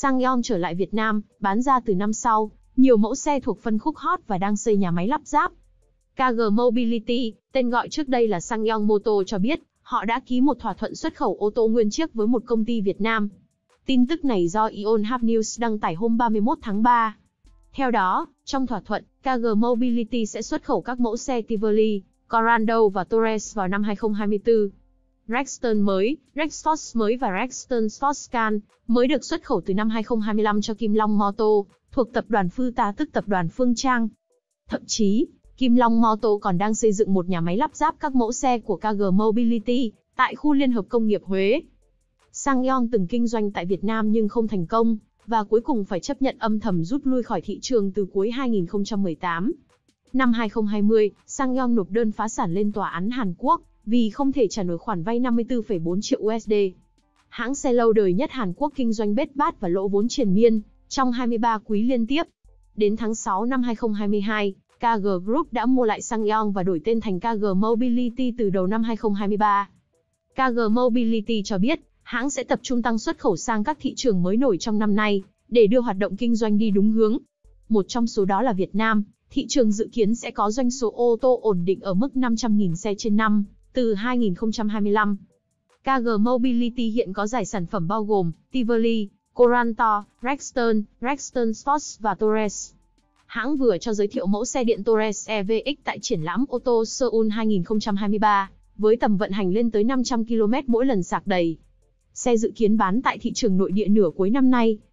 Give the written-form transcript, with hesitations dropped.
SsangYong trở lại Việt Nam, bán ra từ năm sau, nhiều mẫu xe thuộc phân khúc hot và đang xây nhà máy lắp ráp. KG Mobility, tên gọi trước đây là SsangYong Motor cho biết, họ đã ký một thỏa thuận xuất khẩu ô tô nguyên chiếc với một công ty Việt Nam. Tin tức này do Yonhap News đăng tải hôm 31 tháng 3. Theo đó, trong thỏa thuận, KG Mobility sẽ xuất khẩu các mẫu xe Tivoli, Corando và Torres vào năm 2024. Rexton mới, Rexforce mới và Rexton Sportscan mới được xuất khẩu từ năm 2025 cho Kim Long Motor, thuộc tập đoàn Futa tức tập đoàn Phương Trang. Thậm chí, Kim Long Motor còn đang xây dựng một nhà máy lắp ráp các mẫu xe của KG Mobility tại khu Liên hợp Công nghiệp Huế. SsangYong từng kinh doanh tại Việt Nam nhưng không thành công, và cuối cùng phải chấp nhận âm thầm rút lui khỏi thị trường từ cuối 2018. Năm 2020, SsangYong nộp đơn phá sản lên tòa án Hàn Quốc vì không thể trả nổi khoản vay 54,4 triệu USD. Hãng xe lâu đời nhất Hàn Quốc kinh doanh bết bát và lỗ vốn triền miên trong 23 quý liên tiếp. Đến tháng 6 năm 2022, KG Group đã mua lại SsangYong và đổi tên thành KG Mobility từ đầu năm 2023. KG Mobility cho biết, hãng sẽ tập trung tăng xuất khẩu sang các thị trường mới nổi trong năm nay, để đưa hoạt động kinh doanh đi đúng hướng. Một trong số đó là Việt Nam, thị trường dự kiến sẽ có doanh số ô tô ổn định ở mức 500.000 xe trên năm, từ 2025. KG Mobility hiện có giải sản phẩm bao gồm Tivoli, Coranto, Rexton, Rexton Sports và Torres. Hãng vừa cho giới thiệu mẫu xe điện Torres EVX tại triển lãm ô tô Seoul 2023, với tầm vận hành lên tới 500 km mỗi lần sạc đầy. Xe dự kiến bán tại thị trường nội địa nửa cuối năm nay.